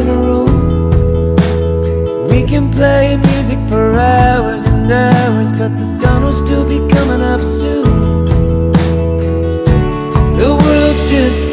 in a room. We can play music for hours and hours, but the sun will still be coming up soon. The world's just